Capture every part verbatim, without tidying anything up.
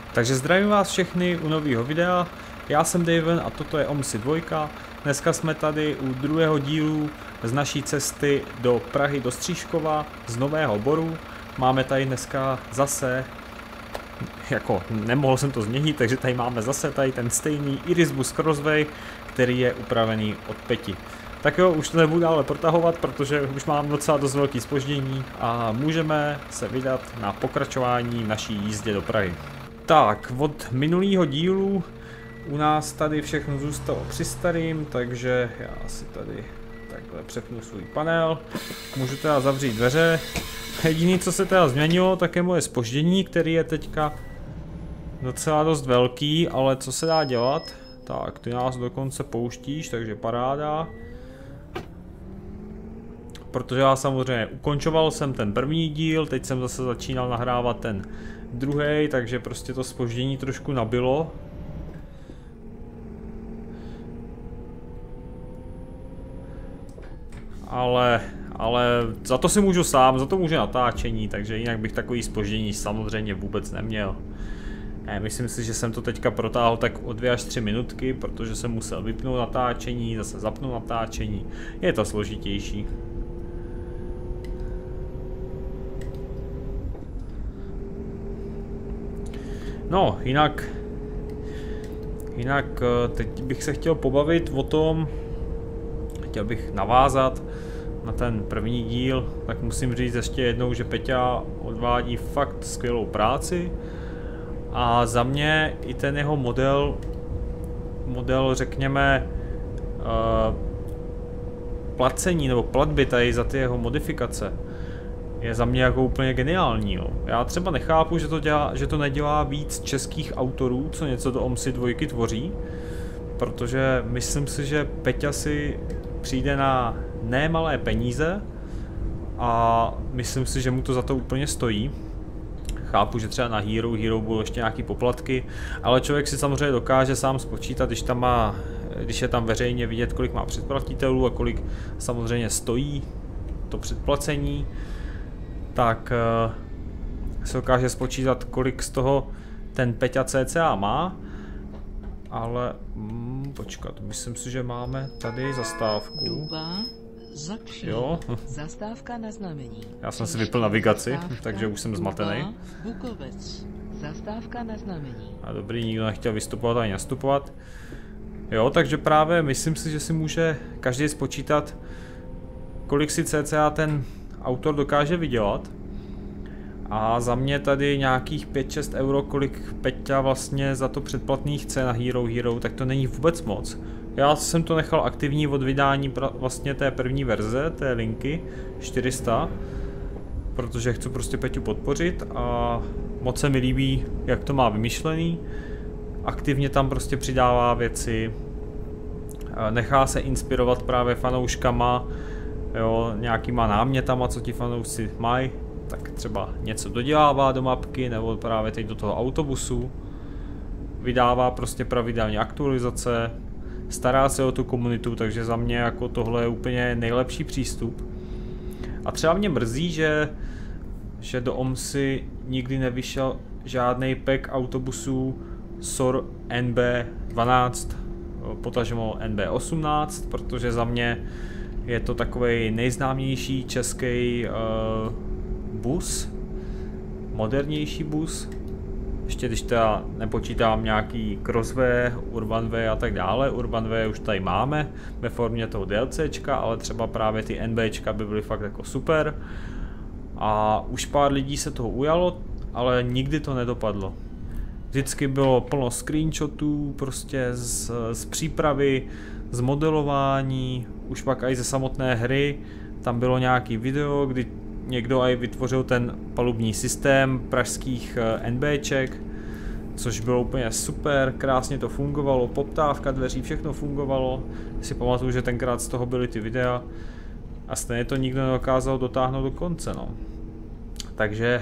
Takže zdravím vás všechny u nového videa, já jsem Daven a toto je OMSI dva. Dneska jsme tady u druhého dílu z naší cesty do Prahy, do Stříškova, z Nového Boru. Máme tady dneska zase, jako nemohl jsem to změnit, takže tady máme zase tady ten stejný Irisbus Crossway, který je upravený od Peti. Tak jo, už to nebudu dále protahovat, protože už mám docela dost velký zpoždění a můžeme se vydat na pokračování naší jízdě do Prahy. Tak, od minulého dílu u nás tady všechno zůstalo při starým, takže já si tady takhle přepnu svůj panel. Můžu teda zavřít dveře. Jediné, co se teda změnilo, tak je moje zpoždění, který je teďka docela dost velký, ale co se dá dělat? Tak, ty nás dokonce pouštíš, takže paráda. Protože já samozřejmě ukončoval jsem ten první díl, teď jsem zase začínal nahrávat ten druhý, takže prostě to zpoždění trošku nabilo. Ale, ale za to si můžu sám, za to může natáčení, takže jinak bych takový zpoždění samozřejmě vůbec neměl. Ne, myslím si, že jsem to teďka protáhl tak o dvě až tři minutky, protože jsem musel vypnout natáčení, zase zapnout natáčení. Je to složitější. No, jinak, jinak teď bych se chtěl pobavit o tom, chtěl bych navázat na ten první díl, tak musím říct ještě jednou, že Peťa odvádí fakt skvělou práci a za mě i ten jeho model, model řekněme uh, placení nebo platby tady za ty jeho modifikace, je za mě jako úplně geniální. Jo. Já třeba nechápu, že to, dělá, že to nedělá víc českých autorů, co něco do OMSI dva tvoří, protože myslím si, že Peťa si přijde na nemalé peníze a myslím si, že mu to za to úplně stojí. Chápu, že třeba na Hero, Hero budou ještě nějaký poplatky, ale člověk si samozřejmě dokáže sám spočítat, když tam má, když je tam veřejně vidět, kolik má předplatitelů a kolik samozřejmě stojí to předplacení, tak uh, se dokáže spočítat, kolik z toho ten Peťa cca má, ale mm, počkat, myslím si, že máme tady zastávku. Duba, jo. Zastávka na znamení. Já jsem si vypl navigaci, takže už jsem zmatený. Bukovec, zastávka na znamení. A dobrý, nikdo nechtěl vystupovat ani nastupovat. Jo, takže právě myslím si, že si může každý spočítat, kolik si cca ten autor dokáže vydělat. A za mě tady nějakých pět šest euro, kolik Peťa vlastně za to předplatný chce na Hero Hero, tak to není vůbec moc. Já jsem to nechal aktivní od vydání vlastně té první verze, té linky čtyři sta, protože chci prostě Peťu podpořit a moc se mi líbí, jak to má vymyšlený. Aktivně tam prostě přidává věci, nechá se inspirovat právě fanouškama, jo, nějakýma námětama, co ti fanoušci mají, tak třeba něco dodělává do mapky, nebo právě teď do toho autobusu. Vydává prostě pravidelně aktualizace, stará se o tu komunitu, takže za mě jako tohle je úplně nejlepší přístup. A třeba mě mrzí, že, že do OMSI nikdy nevyšel žádný pack autobusů S O R N B dvanáct, potažmo N B osmnáct, protože za mě je to takový nejznámější český uh, bus, modernější bus. Ještě když teda nepočítám nějaký Crossway, Urbanway a tak dále. Urbanway už tady máme ve formě toho DLCčka, ale třeba právě ty NBčka by byly fakt jako super. A už pár lidí se toho ujalo, ale nikdy to nedopadlo. Vždycky bylo plno screenshotů prostě z, z přípravy, z modelování, už pak i ze samotné hry. Tam bylo nějaký video, kdy někdo i vytvořil ten palubní systém pražských NBček, což bylo úplně super, krásně to fungovalo, poptávka dveří, všechno fungovalo. Si pamatuju, že tenkrát z toho byly ty videa a stejně to nikdo nedokázal dotáhnout do konce, no. Takže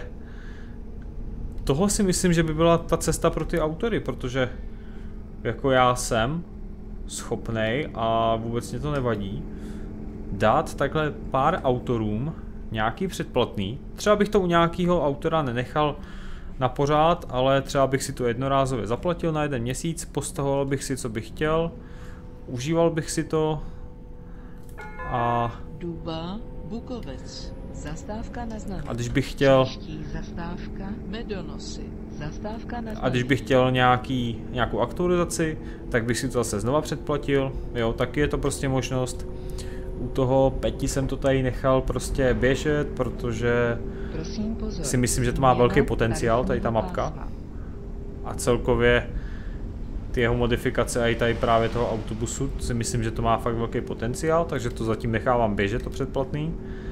toho si myslím, že by byla ta cesta pro ty autory, protože jako já jsem schopnej a vůbec mě to nevadí dát takhle pár autorům nějaký předplatný. Třeba bych to u nějakého autora nenechal na pořád, ale třeba bych si to jednorázově zaplatil na jeden měsíc, postahoval bych si, co bych chtěl, užíval bych si to a... Duba, Bukovec, zastávka na znamení. A když bych chtěl... Příští zastávka Medonosy, zastávka na znamení. A když bych chtěl nějaký, nějakou aktualizaci, tak bych si to zase znova předplatil, jo, taky je to prostě možnost. U toho Peti jsem to tady nechal prostě běžet, protože Prosím, pozor. si myslím, že to má velký potenciál, tady ta mapka. A celkově ty jeho modifikace a i tady právě toho autobusu si myslím, že to má fakt velký potenciál, takže to zatím nechávám běžet, to předplatný.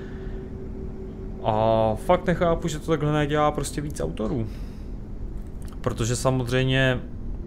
A fakt nechápu, že to takhle nedělá prostě víc autorů. Protože samozřejmě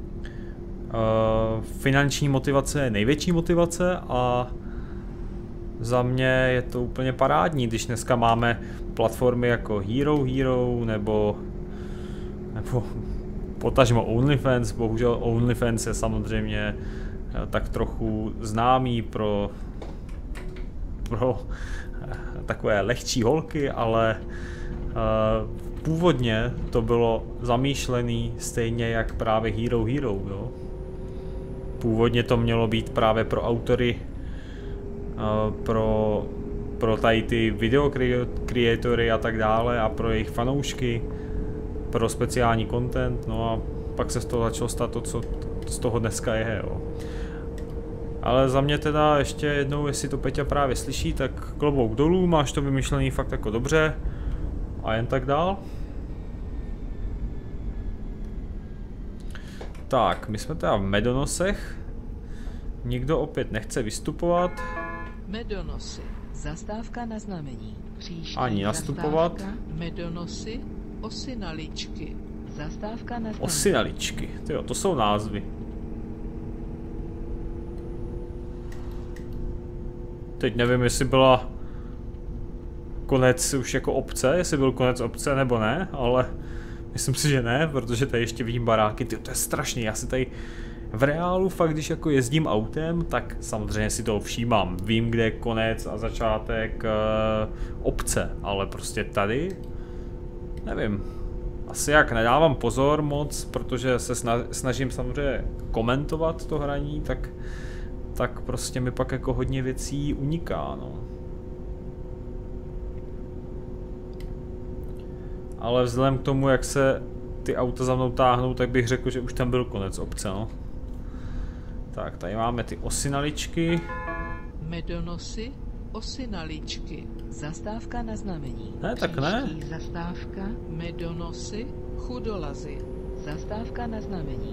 uh, finanční motivace je největší motivace a za mě je to úplně parádní, když dneska máme platformy jako Hero Hero nebo, nebo potažmo OnlyFans. Bohužel OnlyFans je samozřejmě tak trochu známý pro, pro takové lehčí holky, ale uh, původně to bylo zamýšlené stejně jak právě Hero Hero. Jo? Původně to mělo být právě pro autory, uh, pro, pro tady ty video creatory a tak dále a pro jejich fanoušky, pro speciální content, no a pak se z toho začalo stát to, co z toho dneska je. Jo. Ale za mě teda ještě jednou, jestli to Peťa právě slyší, tak klobouk dolů, máš to vymyšlený fakt jako dobře a jen tak dál. Tak, my jsme teda v Medonosech, nikdo opět nechce vystupovat. Medonosy, zastávka na znamení. Příští ani nastupovat. Medonosy, Osinaličky, zastávka na znamení. Osinaličky, tyjo, to jsou názvy. Teď nevím, jestli byla konec už jako obce, jestli byl konec obce nebo ne, ale myslím si, že ne, protože tady ještě vidím baráky, tyjo, to je strašný, já si tady v reálu fakt, když jako jezdím autem, tak samozřejmě si toho všímám, vím, kde je konec a začátek uh, obce, ale prostě tady, nevím, asi jak nedávám pozor moc, protože se snažím samozřejmě komentovat to hraní, tak tak prostě mi pak jako hodně věcí uniká, no. Ale vzhledem k tomu, jak se ty auta za mnou táhnou, tak bych řekl, že už tam byl konec obce, no. Tak, tady máme ty Osinaličky. Medonosy, Osinaličky, zastávka na znamení. Ne, tak ne. Příští zastávka Medonosy, Chudolazy, zastávka na znamení.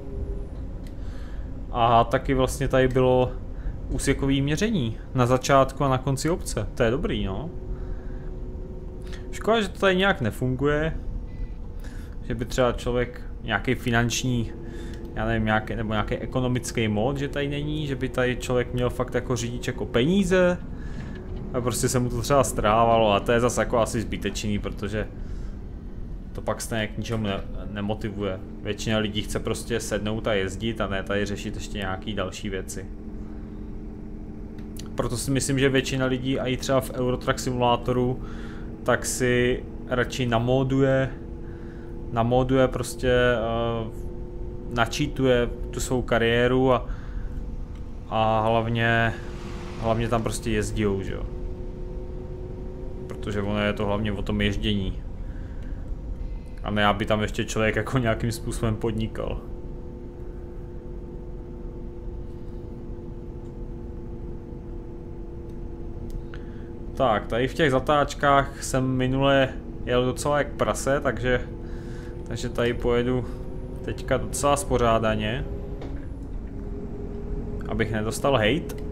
A taky vlastně tady bylo úsekové měření na začátku a na konci obce. To je dobrý, no. Škoda, že to tady nějak nefunguje. Že by třeba člověk nějaký finanční, já nevím, nějaký, nebo nějaký ekonomický mod, že tady není, že by tady člověk měl fakt jako řidič jako peníze a prostě se mu to třeba strávalo a to je zase jako asi zbytečný, protože to pak stejně k ničemu ne nemotivuje. Většina lidí chce prostě sednout a jezdit a ne tady řešit ještě nějaký další věci. Proto si myslím, že většina lidí, a i třeba v Eurotrack simulátoru, tak si radši namóduje, namóduje prostě, uh, načítuje tu svou kariéru a, a hlavně, hlavně tam prostě jezdijou, že jo. Protože ono je to hlavně o tom ježdění. A ne, aby tam ještě člověk jako nějakým způsobem podnikal. Tak, tady v těch zatáčkách jsem minule jel docela jak prase, takže, takže tady pojedu teďka docela spořádaně, abych nedostal hate.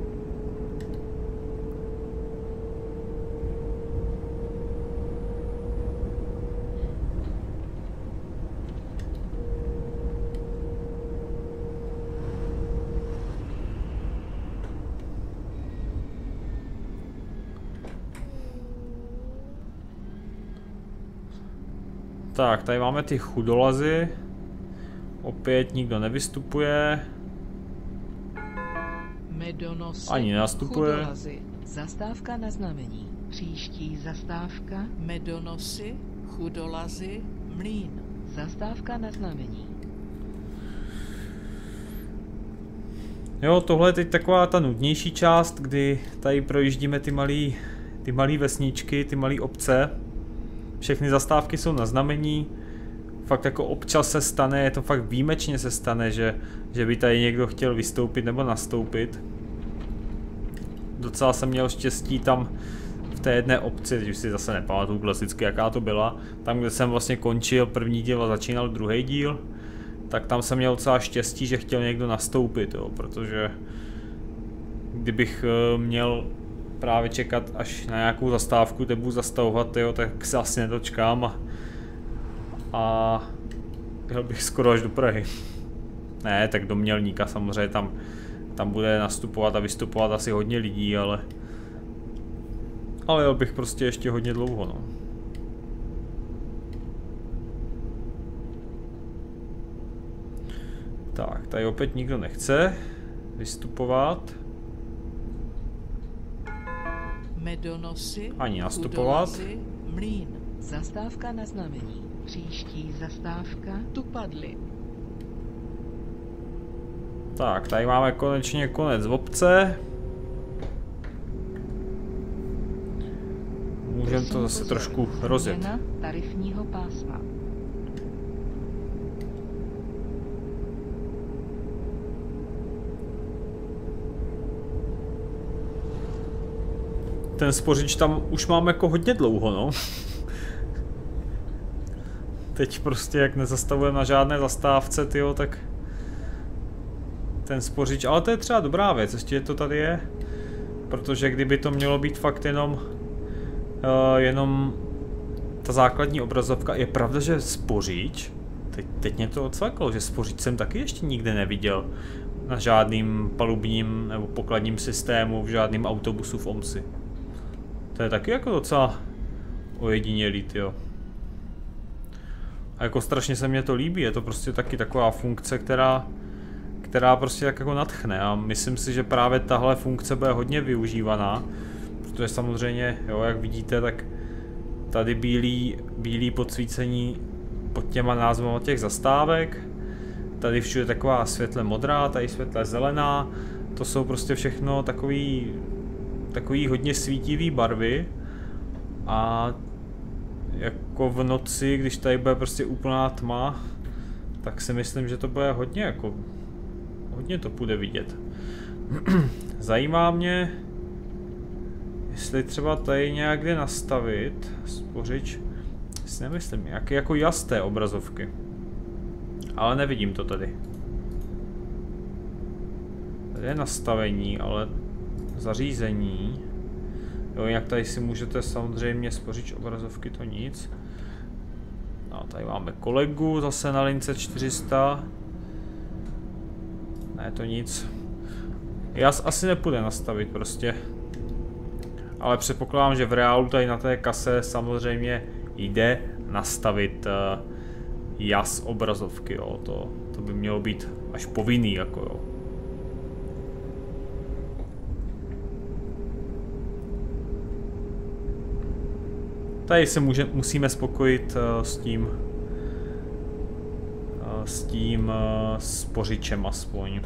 Tak, tady máme ty chudolazy. Opět nikdo nevystupuje. Medonosy, ani nenastupuje. Chudolazy, zastávka na znamení. Příští zastávka Medonosy, Chudolazy, Mlýn. Zastávka na znamení. Jo, tohle je teď taková ta nudnější část, kdy tady projíždíme ty malý, ty malý vesničky, ty malý obce. Všechny zastávky jsou na znamení. Fakt jako občas se stane, je to fakt výjimečně se stane, že, že by tady někdo chtěl vystoupit nebo nastoupit. Docela jsem měl štěstí tam v té jedné obci, teď už si zase nepamatuju klasicky jaká to byla, tam kde jsem vlastně končil první díl a začínal druhý díl, tak tam jsem měl docela štěstí, že chtěl někdo nastoupit, jo, protože kdybych měl právě čekat až na nějakou zastávku, kde budu zastavovat, jo, tak se asi nedočkám a, a jel bych skoro až do Prahy. Ne, tak do Mělníka samozřejmě, tam, tam bude nastupovat a vystupovat asi hodně lidí, ale ale jel bych prostě ještě hodně dlouho, no. Tak, tady opět nikdo nechce vystupovat. Medonosy. Ani nastupovat. Udonosy, Mlýn. Zastávka na znamení. Příští zastávka Tupadly. Tak, tady máme konečně konec obce. Můžeme to zase trošku rozjet. Tarifního pásma. Ten spořič tam už mám jako hodně dlouho, no. Teď prostě jak nezastavujeme na žádné zastávce, tyjo, tak ten spořič, ale to je třeba dobrá věc, ještě to tady je, protože kdyby to mělo být fakt jenom uh, jenom ta základní obrazovka, je pravda, že spořič, teď, teď mě to odsvaklo, že spořič jsem taky ještě nikde neviděl na žádným palubním nebo pokladním systému, v žádném autobusu v Omsi. To je taky jako docela ojedinělý, jo. A jako strašně se mně to líbí, je to prostě taky taková funkce, která, která prostě tak jako nadchne a myslím si, že právě tahle funkce bude hodně využívaná, protože samozřejmě, jo, jak vidíte, tak tady bílý, bílý podsvícení pod těma názvama těch zastávek, tady všude taková světle modrá, tady světle zelená, to jsou prostě všechno takový, takový hodně svítivý barvy a jako v noci, když tady bude prostě úplná tma, tak si myslím, že to bude hodně jako, hodně to půjde vidět. Zajímá mě, jestli třeba tady nějak nastavit spořič, si nemyslím, nějaké jako jasné obrazovky, ale nevidím to tady. Tady je nastavení, ale zařízení. Jo, jak tady si můžete samozřejmě spořič obrazovky, to nic. No, tady máme kolegu zase na lince čtyři sta. Ne, to nic. Já asi nepůjde nastavit prostě. Ale předpokládám, že v reálu tady na té kase samozřejmě jde nastavit uh, jas obrazovky, jo. To, to by mělo být až povinný, jako jo. Tady se může, musíme spokojit uh, s tím, uh, s tím uh, spořičem aspoň.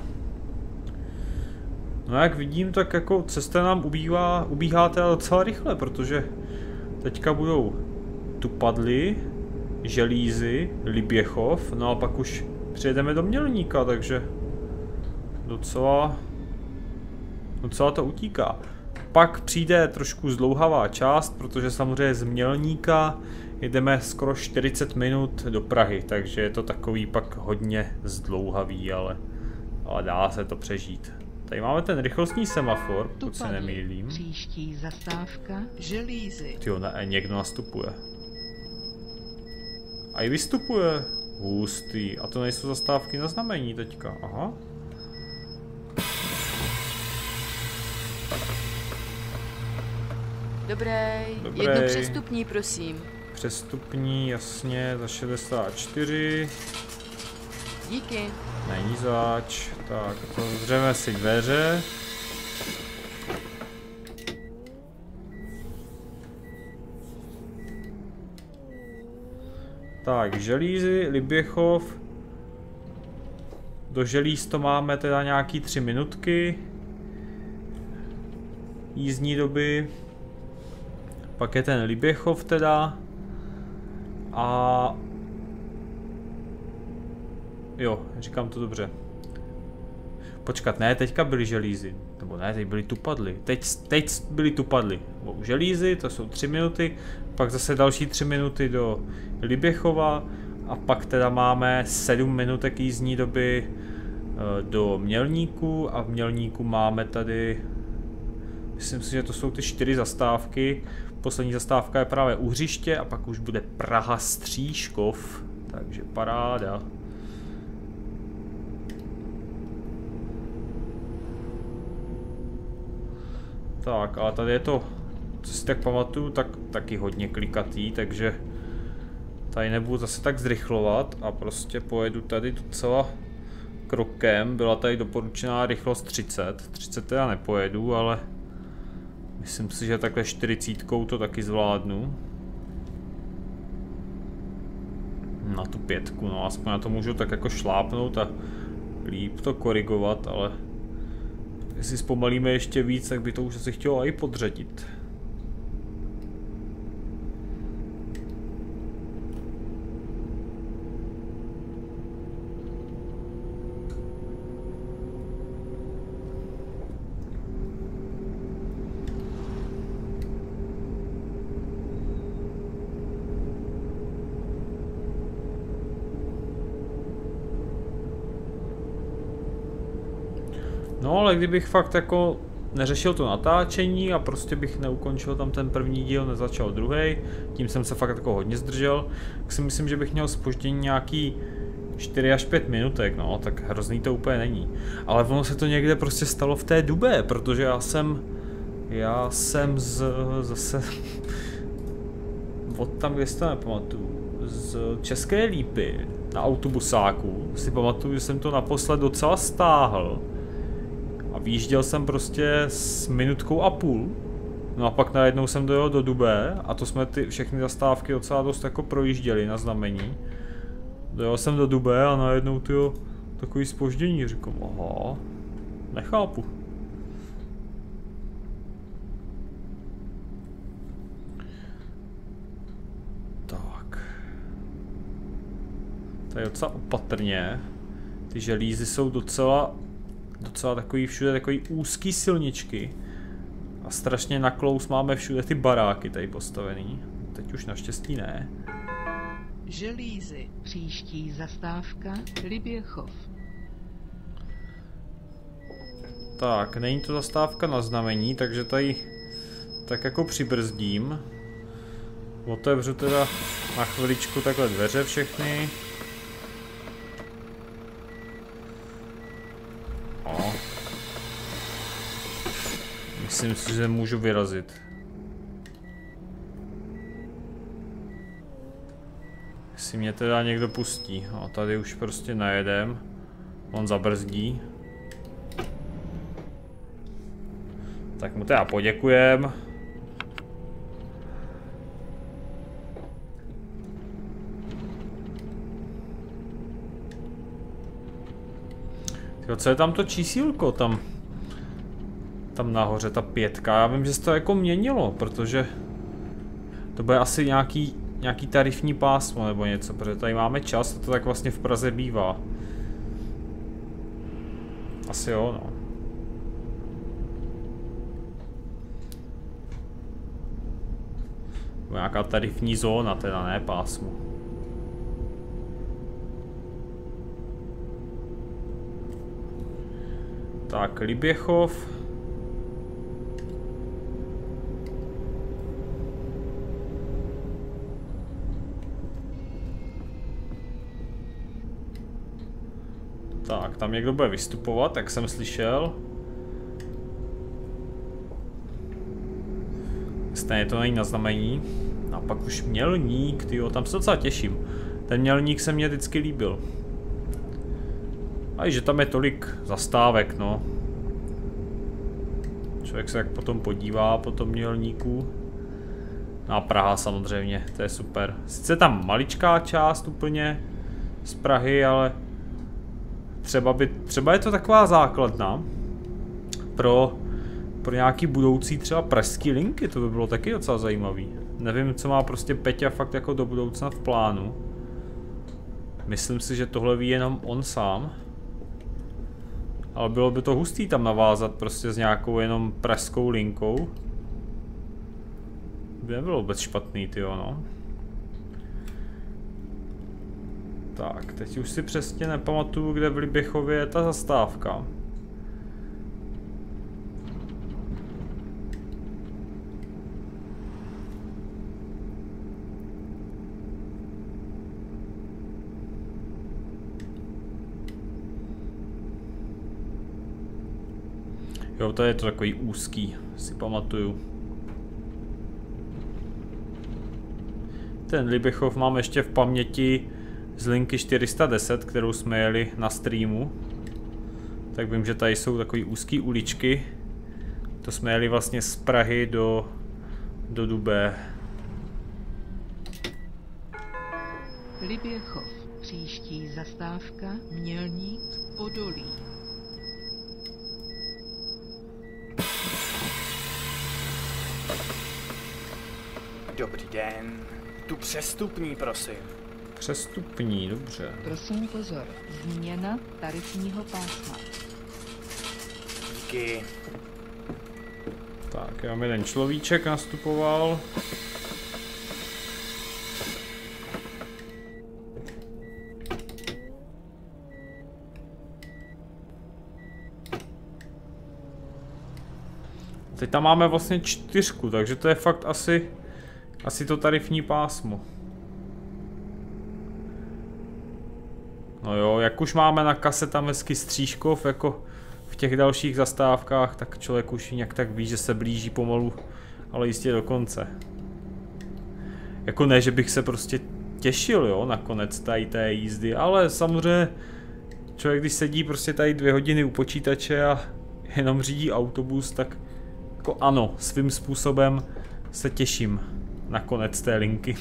No jak vidím, tak jako cesta nám ubývá, ubíhá teda docela rychle, protože teďka budou Tupadly, Želízy, Liběchov, no a pak už přijedeme do Mělníka, takže docela, docela to utíká. Pak přijde trošku zdlouhavá část, protože samozřejmě z Mělníka jedeme skoro čtyřicet minut do Prahy, takže je to takový pak hodně zdlouhavý, ale, ale dá se to přežít. Tady máme ten rychlostní semafor, pokud se nemýlím. Příští zastávka Želízy. Tyjo, ne, někdo nastupuje. A i vystupuje. Hustý. A to nejsou zastávky na znamení teďka. Aha. Dobré, Dobrý. jedno přestupní, prosím. Přestupní, jasně, za šedesát čtyři. Díky. Není zač. Tak, otevřeme si dveře. Tak, Želízy, Liběchov. Do Želíz to máme teda nějaký tři minutky. Jízdní doby. Pak je ten Liběchov teda. A... Jo, říkám to dobře. Počkat, ne, teďka byly Želízy. Nebo ne, teď byly Tupadly. Teď, teď byly Tupadly. U Želízy, to jsou tři minuty. Pak zase další tři minuty do Liběchova. A pak teda máme sedm minutek jízdní doby do Mělníku. A v Mělníku máme tady... Myslím si, že to jsou ty čtyři zastávky. Poslední zastávka je právě Uhřiště a pak už bude Praha Stříškov. Takže paráda. Tak, ale tady je to, co si tak pamatuju, tak taky hodně klikatý, takže tady nebudu zase tak zrychlovat a prostě pojedu tady docela krokem. Byla tady doporučená rychlost třicet, třicet teda nepojedu, ale myslím si, že takhle čtyřicítkou to taky zvládnu. Na tu pětku, no aspoň na to můžu tak jako šlápnout a líp to korigovat, ale jestli zpomalíme ještě víc, tak by to už asi chtělo i podřadit. No ale kdybych fakt jako neřešil to natáčení a prostě bych neukončil tam ten první díl, nezačal druhý, tím jsem se fakt jako hodně zdržel, tak si myslím, že bych měl zpoždění nějaký čtyři až pět minutek, no, tak hrozný to úplně není. Ale ono se to někde prostě stalo v té Dubé, protože já jsem, já jsem z, zase, od tam, kde si to nepamatuju, z České Lípy na autobusáku si pamatuju, že jsem to naposled docela stáhl. A vyjížděl jsem prostě s minutkou a půl. No a pak najednou jsem dojel do Dubé a to jsme ty všechny zastávky docela dost jako projížděli na znamení. Dojel jsem do Dubé a najednou tyjo, takový zpoždění, říkám, aha, nechápu. Tak. Tady docela opatrně. Ty Želízy jsou docela docela takový všude takový úzký silničky a strašně na klous máme všude ty baráky tady postavený. Teď už naštěstí ne. Želízy, příští zastávka Liběchov. Tak, není to zastávka na znamení, takže tady tak jako přibrzdím. Otevřu teda na chviličku takhle dveře všechny. Myslím si, že můžu vyrazit. Jestli mě teda někdo pustí. A tady už prostě najedem. On zabrzdí. Tak mu teda poděkujem. Tyjo, co je tam to čísílko tam? Tam nahoře, ta pětka, já vím, že se to jako měnilo, protože to bude asi nějaký, nějaký tarifní pásmo nebo něco, protože tady máme čas a to tak vlastně v Praze bývá. Asi jo, no. Nějaká tarifní zóna, teda ne pásmo. Tak, Liběchov. Tak, tam někdo bude vystupovat, jak jsem slyšel. Stejně to není na znamení. A pak už Mělník, tyjo, tam se docela těším. Ten Mělník se mně vždycky líbil. A i že tam je tolik zastávek, no. Člověk se jak potom podívá po tom Mělníku. A Praha samozřejmě, to je super. Sice tam maličká část úplně z Prahy, ale třeba, by, třeba je to taková základna pro, pro nějaký budoucí třeba pražský linky, to by bylo taky docela zajímavý. Nevím, co má prostě Peťa fakt jako do budoucna v plánu. Myslím si, že tohle ví jenom on sám. Ale bylo by to hustý tam navázat prostě s nějakou jenom pražskou linkou. By nebylo vůbec špatný, tyjo, no. Tak, teď už si přesně nepamatuju, kde v Liběchově je ta zastávka. Jo, tady je to takový úzký, si pamatuju. Ten Liběchov mám ještě v paměti z linky čtyři sta deset, kterou jsme jeli na streamu. Tak vím, že tady jsou takový úzký uličky. To jsme jeli vlastně z Prahy do, do Dubé. Liběchov. Příští zastávka Mělník Podolí. Dobrý den. Tu přestupní, prosím. Přestupní, dobře. Prosím pozor, změna tarifního pásma. Díky. Tak, já mám jeden človíček nastupoval. Teď tam máme vlastně čtyřku, takže to je fakt asi, asi to tarifní pásmo. No jo, jak už máme na kase tam hezky Stříškov, jako v těch dalších zastávkách, tak člověk už nějak tak ví, že se blíží pomalu, ale jistě do konce. Jako ne, že bych se prostě těšil, jo, na konec tady té jízdy, ale samozřejmě člověk, když sedí prostě tady dvě hodiny u počítače a jenom řídí autobus, tak jako ano, svým způsobem se těším na konec té linky.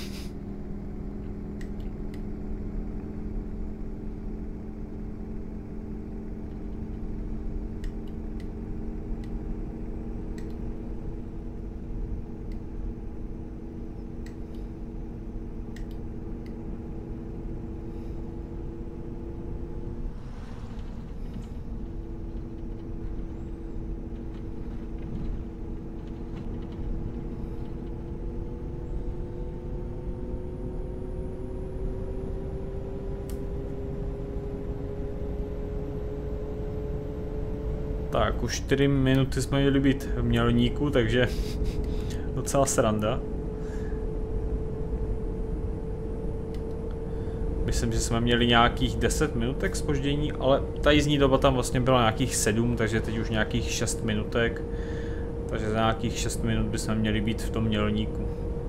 Tak, už čtyři minuty jsme měli být v Mělníku, takže docela sranda. Myslím, že jsme měli nějakých deset minutek zpoždění, ale ta jízdní doba tam vlastně byla nějakých sedm, takže teď už nějakých šest minutek. Takže za nějakých šest minut bychom měli být v tom Mělníku.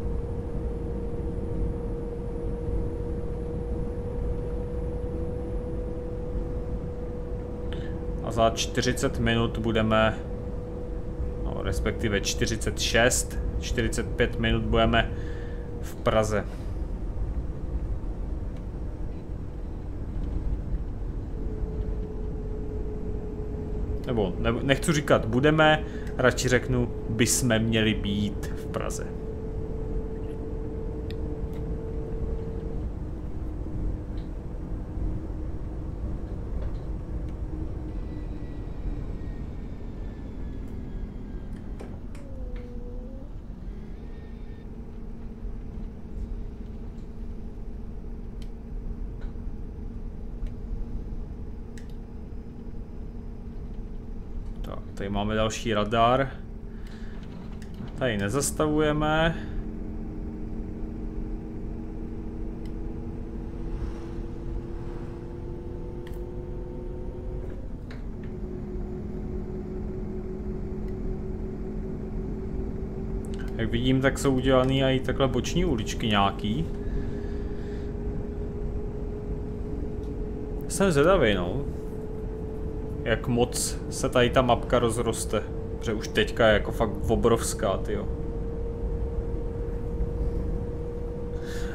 A za čtyřicet minut budeme, no, respektive čtyřicet šest, čtyřicet pět minut budeme v Praze. Nebo ne, nechci říkat budeme, radši řeknu, bychom měli být v Praze. Tady máme další radar. Tady nezastavujeme. Jak vidím, tak jsou udělané i takhle boční uličky nějaký. Jsem zvědavý, no. Jak moc se tady ta mapka rozroste, protože už teďka je jako fakt obrovská, tyjo.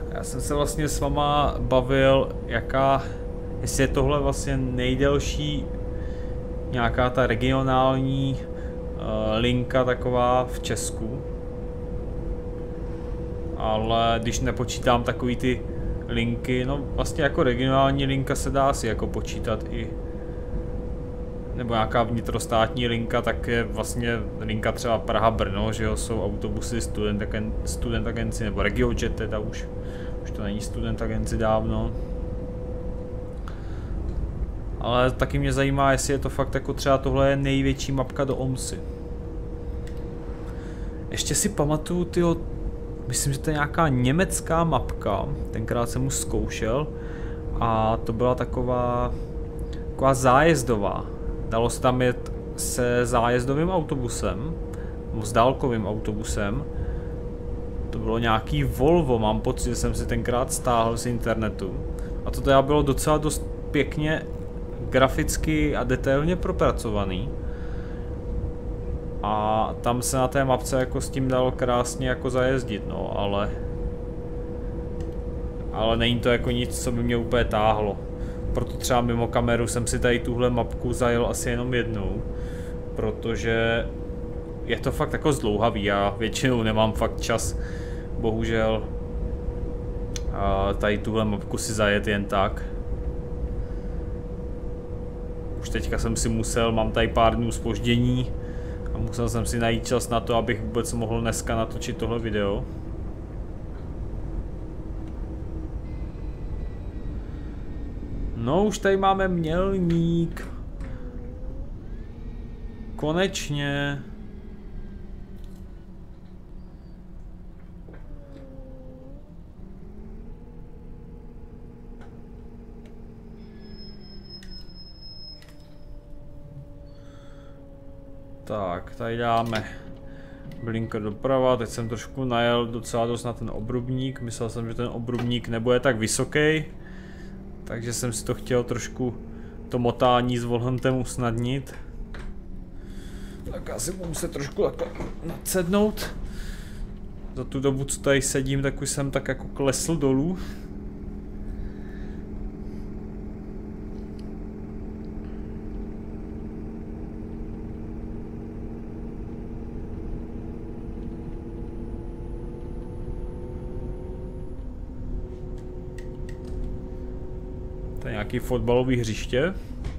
Já jsem se vlastně s váma bavil, jaká, jestli je tohle vlastně nejdelší nějaká ta regionální uh, linka taková v Česku. Ale když nepočítám takový ty linky, no vlastně jako regionální linka se dá si jako počítat i, nebo nějaká vnitrostátní linka, tak je vlastně linka třeba Praha-Brno, že jo, jsou autobusy student, agen, student agency, nebo RegioJet teda už, už to není student agency dávno. Ale taky mě zajímá, jestli je to fakt jako třeba tohle je největší mapka do OMSI. Ještě si pamatuju, tyjo, myslím, že to je nějaká německá mapka, tenkrát jsem už zkoušel a to byla taková, taková zájezdová. Dalo se tam jet se zájezdovým autobusem, nebo s dálkovým autobusem. To bylo nějaký Volvo, mám pocit, že jsem si tenkrát stáhl z internetu. A to teda bylo docela dost pěkně graficky a detailně propracovaný. A tam se na té mapce jako s tím dalo krásně jako zajezdit, no, ale... Ale není to jako nic, co by mě úplně táhlo. Proto třeba mimo kameru jsem si tady tuhle mapku zajel asi jenom jednou. Protože je to fakt jako zdlouhavý, já většinou nemám fakt čas, bohužel, a tady tuhle mapku si zajet jen tak. Už teďka jsem si musel, mám tady pár dnů zpoždění a musel jsem si najít čas na to, abych vůbec mohl dneska natočit tohle video. No, už tady máme Mělník. Konečně. Tak, tady dáme blinker doprava, teď jsem trošku najel docela dost na ten obrubník, myslel jsem, že ten obrubník nebude tak vysoký, takže jsem si to chtěl trošku to motání s volantem usnadnit. Tak já si budu muset trošku takhle nadsednout. Za tu dobu, co tady sedím, tak už jsem tak jako klesl dolů. To je nějaký fotbalový hřiště.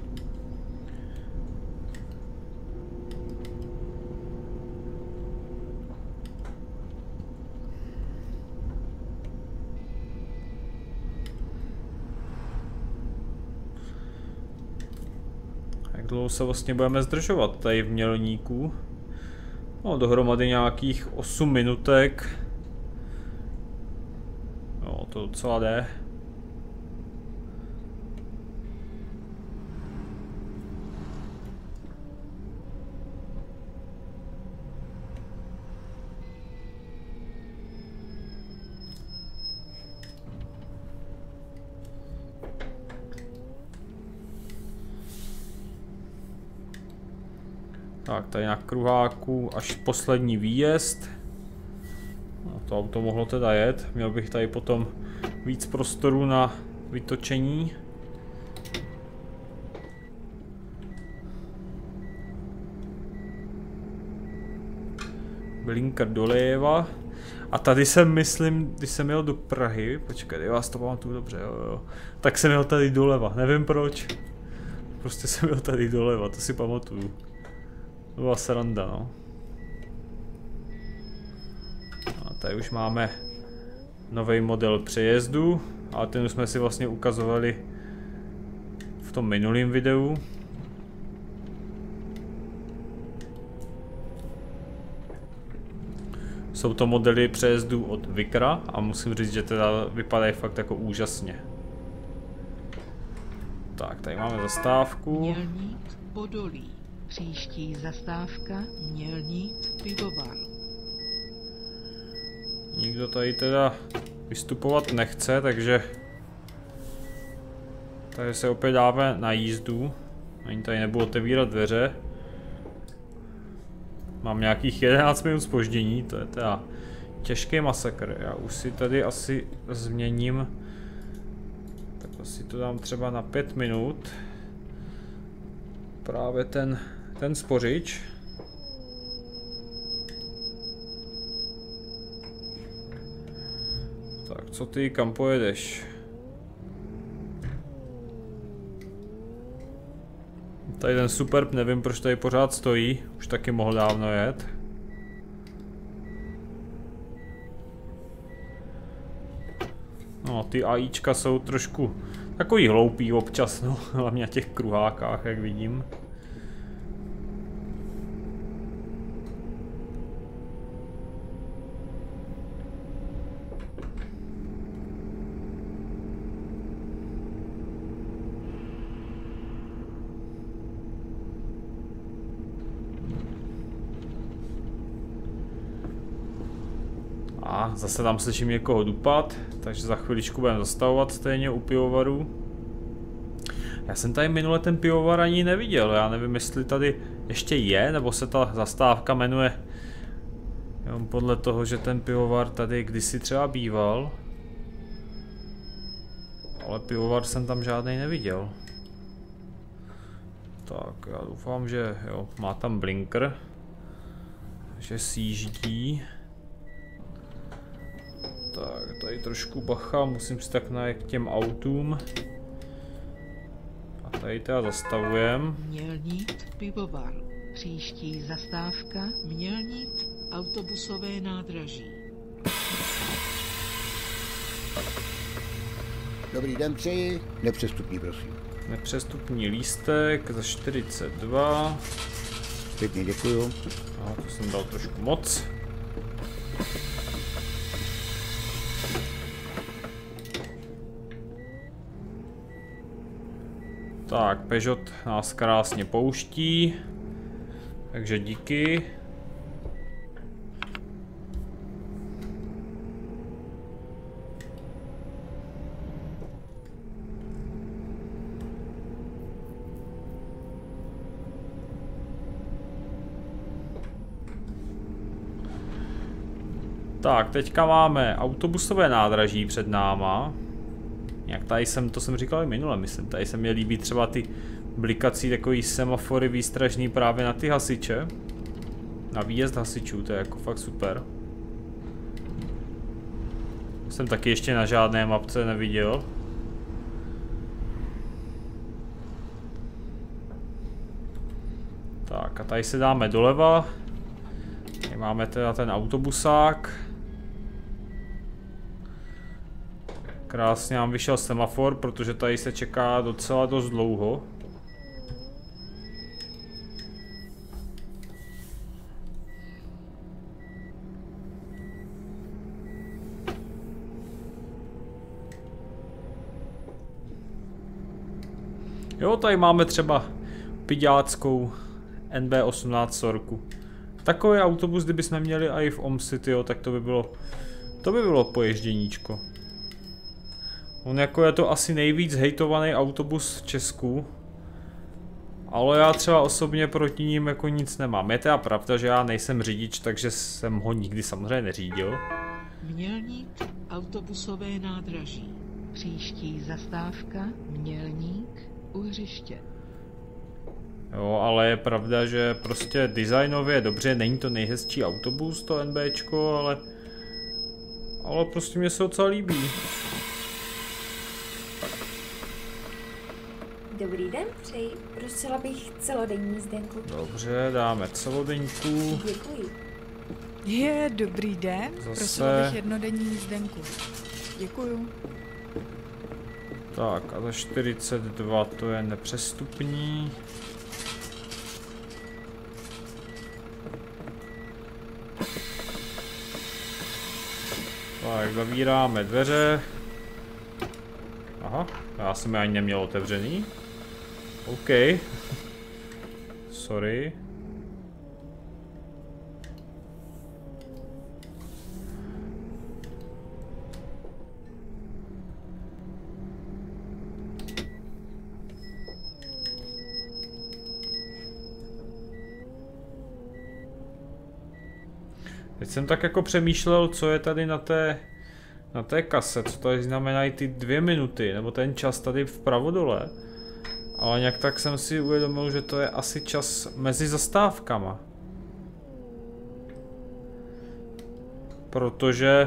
Jak dlouho se vlastně budeme zdržovat tady v Mělníku? No, dohromady nějakých osm minutek. No, to docela jde. Tak, tady na kruháku až poslední výjezd. No, to auto mohlo teda jet. Měl bych tady potom víc prostoru na vytočení. Blinker doleva. A tady jsem, myslím, když jsem jel do Prahy, počkej, já vás to pamatuju dobře, jo, jo. Tak jsem jel tady doleva, nevím proč. Prostě jsem jel tady doleva, to si pamatuju. To byla sranda, no. A tady už máme nový model přejezdu, ale ten už jsme si vlastně ukazovali v tom minulém videu. Jsou to modely přejezdů od Vikra a musím říct, že teda vypadají fakt jako úžasně. Tak, tady máme zastávku. Mělník Podolí. Příští zastávka Mělník pivovar. Nikdo tady teda vystupovat nechce, takže tady se opět dáme na jízdu. Ani tady nebudu otevírat dveře. Mám nějakých jedenáct minut zpoždění, to je teda těžký masakr. Já už si tady asi změním. Tak asi to dám třeba na pět minut. Právě ten, ten spořič. Tak co ty, kam pojedeš? Tady ten Superb, nevím proč tady pořád stojí, už taky mohl dávno jet. No, ty AIčka jsou trošku takový hloupý občas, no, hlavně na těch kruhákách, jak vidím. A zase tam slyším někoho dupat, takže za chviličku budeme zastavovat stejně u pivovaru. Já jsem tady minule ten pivovar ani neviděl, já nevím jestli tady ještě je, nebo se ta zastávka jmenuje jenom podle toho, že ten pivovar tady kdysi třeba býval. Ale pivovar jsem tam žádnej neviděl. Tak, já doufám, že jo, má tam blinker, že sjíždí. Tak, tady trošku bacha, musím si tak najít k těm autům. A tady teda zastavujem. Mělník pivovar. Příští zastávka Mělník autobusové nádraží. Dobrý den přeji, nepřestupní prosím. Nepřestupní lístek za čtyřicet dva. Pěkně děkuju. Aha, to jsem dal trošku moc. Tak, Peugeot nás krásně pouští, takže díky. Tak, teďka máme autobusové nádraží před náma. Jak tady jsem, to jsem říkal i minule, myslím, tady se mi líbí třeba ty blikací takový semafory výstražný právě na ty hasiče. Na výjezd hasičů, to je jako fakt super. Jsem taky ještě na žádné mapce neviděl. Tak a tady se dáme doleva. Tady máme teda ten autobusák. Krásně nám vyšel semafor, protože tady se čeká docela dost dlouho. Jo, tady máme třeba piďáckou N B osmnáct Sorku. Takový autobus, kdybychom měli i v Omcity, jo, tak to by bylo, to by bylo poježděníčko. On jako je to asi nejvíc hejtovaný autobus v Česku. Ale já třeba osobně proti ním jako nic nemám. Je teda pravda, že já nejsem řidič, takže jsem ho nikdy samozřejmě neřídil. Mělník autobusové nádraží. Příští zastávka Mělník u hřiště. Jo, ale je pravda, že prostě designově dobře, není to nejhezčí autobus, to NBčko, ale... Ale prostě mě se docela líbí. Dobrý den, přeji. Prosila bych celodenní jízdenku. Dobře, dáme celodenku. Děkuji. Je, dobrý den. Zase. Prosila bych jednodenní jízdenku. Děkuju. Tak a za čtyřicet dva to je nepřestupní. Tak, zavíráme dveře. Aha, já jsem je ani neměl otevřený. OK. Sorry. Teď jsem tak jako přemýšlel, co je tady na té, na té kase, co tady znamenají ty dvě minuty, nebo ten čas tady vpravo dole. Ale nějak tak jsem si uvědomil, že to je asi čas mezi zastávkama. Protože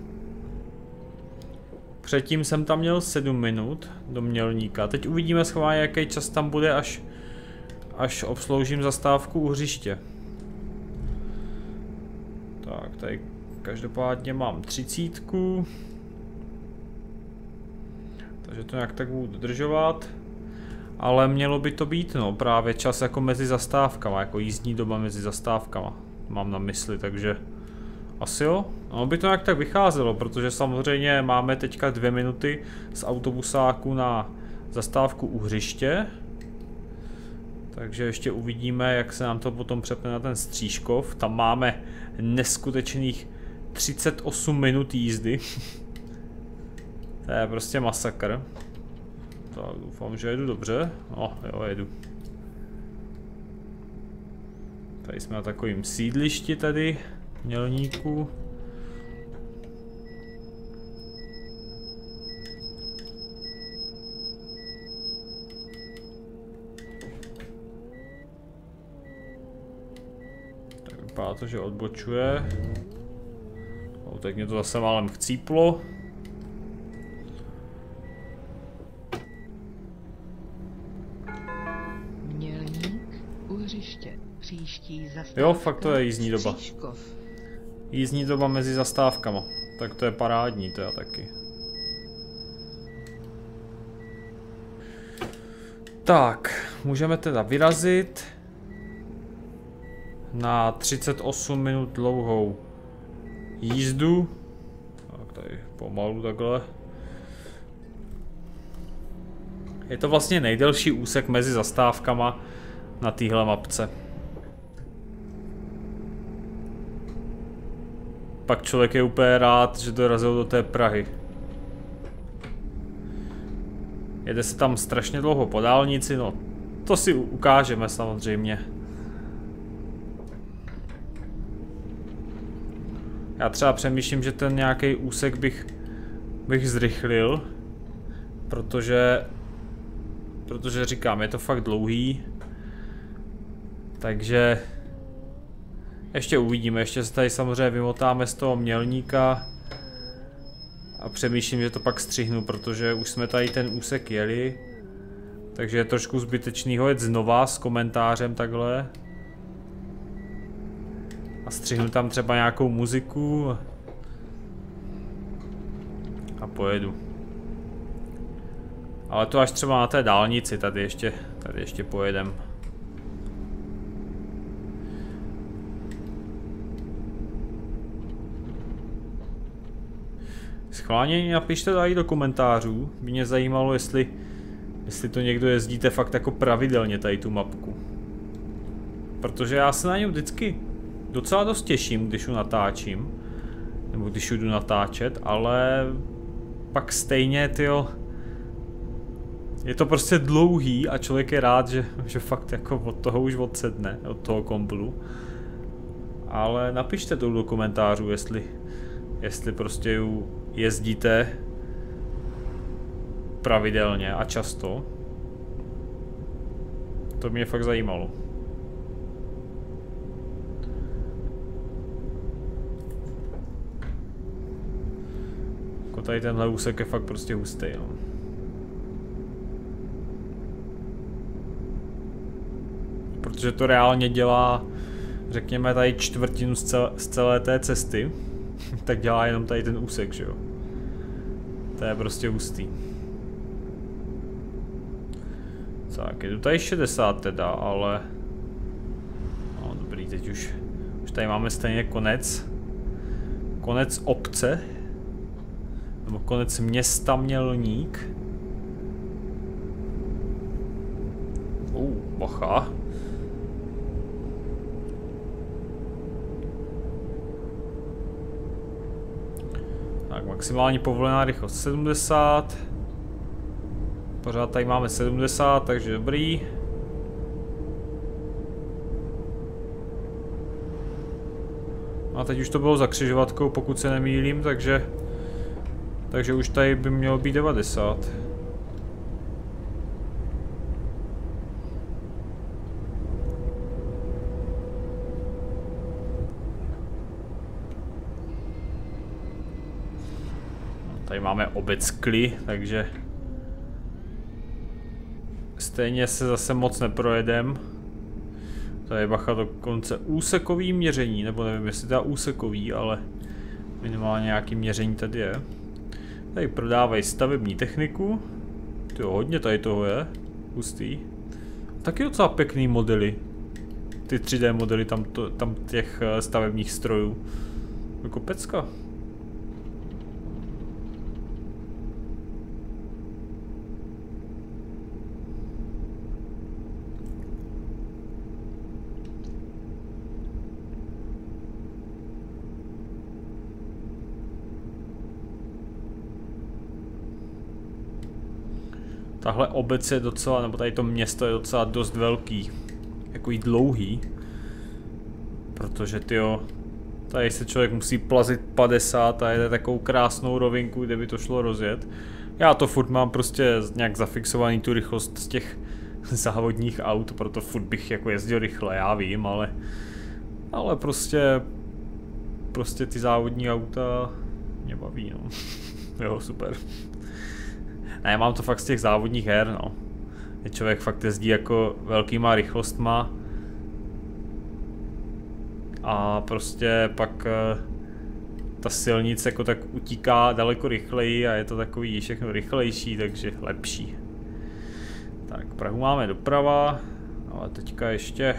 předtím jsem tam měl sedm minut do Mělníka. Teď uvidíme schválně, jaký čas tam bude, až, až obsloužím zastávku u hřiště. Tak, tady každopádně mám třicítku. Takže to nějak tak budu dodržovat. Ale mělo by to být, no, právě čas jako mezi zastávkama, jako jízdní doba mezi zastávkama. Mám na mysli, takže asi jo. No by to nějak tak vycházelo, protože samozřejmě máme teďka dvě minuty z autobusáku na zastávku u hřiště. Takže ještě uvidíme, jak se nám to potom přepne na ten Stříškov. Tam máme neskutečných třicet osm minut jízdy. To je prostě masakr. Tak doufám, že jedu dobře. No, jo, jedu. Tady jsme na takovým sídlišti tady, Mělníku. Tak vypadá to, že odbočuje. O, tak mě to zase málem chcíplo. Příští zastávka. Jo, fakt to je jízdní doba. Stříškov. Jízdní doba mezi zastávkama. Tak to je parádní, to je taky. Tak, můžeme teda vyrazit na třicet osm minut dlouhou jízdu. Tak tady pomalu takhle. Je to vlastně nejdelší úsek mezi zastávkama na téhle mapce. Pak člověk je úplně rád, že dorazil do té Prahy. Jede se tam strašně dlouho po dálnici, no to si ukážeme samozřejmě. Já třeba přemýšlím, že ten nějaký úsek bych, bych zrychlil, protože, protože říkám, je to fakt dlouhý, takže ještě uvidíme, ještě se tady samozřejmě vymotáme z toho Mělníka a přemýšlím, že to pak střihnu, protože už jsme tady ten úsek jeli, takže je trošku zbytečný ho jet znova s komentářem takhle a střihnu tam třeba nějakou muziku a pojedu. Ale to až třeba na té dálnici, tady ještě, tady ještě pojedem. Schválně napište tady do komentářů, by mě zajímalo, jestli, jestli to někdo jezdíte fakt jako pravidelně tady tu mapku. Protože já se na něm vždycky docela dost těším, když ju natáčím, nebo když ju jdu natáčet, ale pak stejně, tyjo, je to prostě dlouhý a člověk je rád, že, že fakt jako od toho už odsedne, od toho komplu. Ale napište to do komentářů, jestli, jestli prostě ju jezdíte pravidelně a často. To mě fakt zajímalo. Jako tady tenhle úsek je fakt prostě hustý, no. Protože to reálně dělá, řekněme, tady čtvrtinu z celé, z celé té cesty. Tak dělá jenom tady ten úsek, že jo. To je prostě hustý. Tak, jedu tady šedesát teda, ale... No dobrý, teď už, už tady máme stejně konec. Konec obce. Nebo konec města Mělník. Uh, bacha. Tak, maximální povolená rychlost sedmdesát. Pořád tady máme sedmdesát, takže dobrý. A teď už to bylo za křižovatkou, pokud se nemýlím, takže... Takže už tady by mělo být devadesát. Tady máme obec Kli, takže... Stejně se zase moc neprojedem. Tady je bacha dokonce úsekový měření, nebo nevím jestli to je úsekový, ale minimálně nějaký měření tady je. Tady prodávají stavební techniku. Tyjo, hodně tady toho je. Hustý. Taky docela pěkný modely. Ty tři dé modely tam, to, tam těch stavebních strojů. Jako pecka. Tahle obec je docela, nebo tady to město je docela dost velký. Jako i dlouhý. Protože tyjo, tady se člověk musí plazit padesát a jede takovou krásnou rovinku, kde by to šlo rozjet. Já to furt mám prostě nějak zafixovaný tu rychlost z těch závodních aut, proto furt bych jako jezdil rychle, já vím, ale... Ale prostě... Prostě ty závodní auta mě baví, no. Jo, super. Ne, mám to fakt z těch závodních her, no. Člověk fakt jezdí jako velkýma rychlostma. A prostě pak ta silnice jako tak utíká daleko rychleji a je to takový všechno rychlejší, takže lepší. Tak, Prahu máme doprava, ale teďka ještě...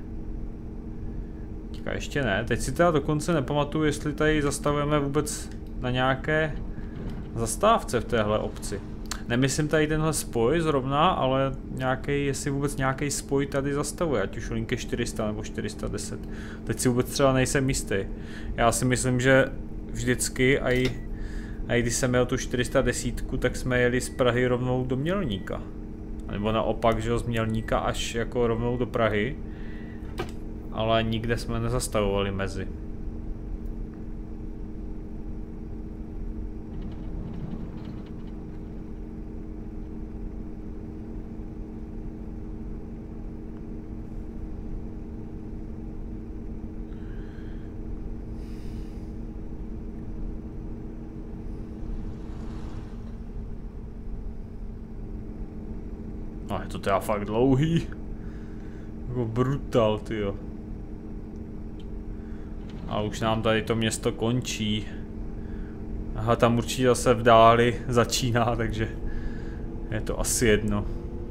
Teďka ještě ne, teď si teda dokonce nepamatuju, jestli tady zastavujeme vůbec na nějaké zastávce v téhle obci. Nemyslím tady tenhle spoj zrovna, ale nějaký, jestli vůbec nějaký spoj tady zastavuje, ať už linky čtyři sta nebo čtyři sta deset. Teď si vůbec třeba nejsem jistý. Já si myslím, že vždycky, a i, a i když jsem měl tu čtyři sta deset, tak jsme jeli z Prahy rovnou do Mělníka. Nebo naopak, že z Mělníka až jako rovnou do Prahy. Ale nikde jsme nezastavovali mezi. No, je to teda fakt dlouhý. Jako brutal, tyjo. A už nám tady to město končí. Aha, tam určitě zase v dáli začíná, takže je to asi jedno.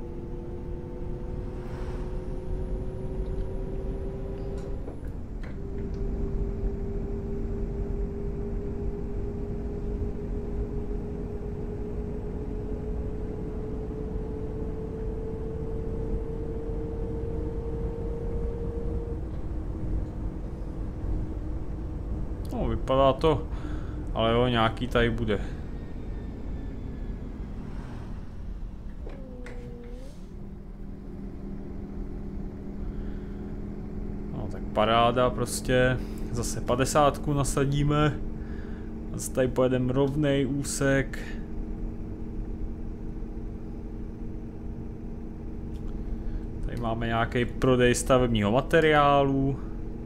No, vypadá to, ale jo, nějaký tady bude. No tak paráda prostě, zase padesátku nasadíme. Zase tady pojedeme rovnej úsek. Tady máme nějaký prodej stavebního materiálu.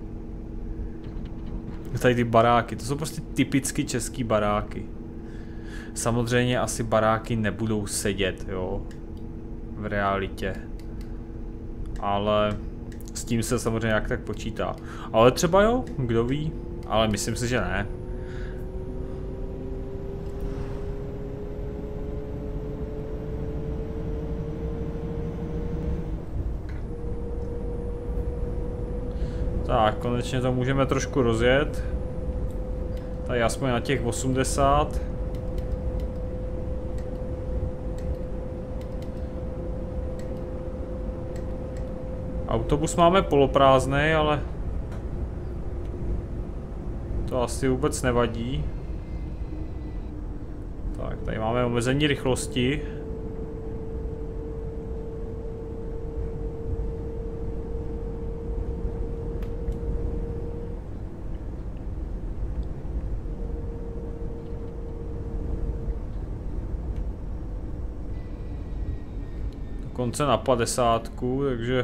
Tady ty baráky, to jsou prostě typicky český baráky. Samozřejmě asi baráky nebudou sedět, jo, v realitě. Ale s tím se samozřejmě jak tak počítá. Ale třeba jo, kdo ví, ale myslím si, že ne. Tak, konečně to můžeme trošku rozjet. Tady aspoň na těch osmdesát. Autobus máme poloprázdnej, ale to asi vůbec nevadí. Tak, tady máme omezení rychlosti. dokonce na padesátku, takže...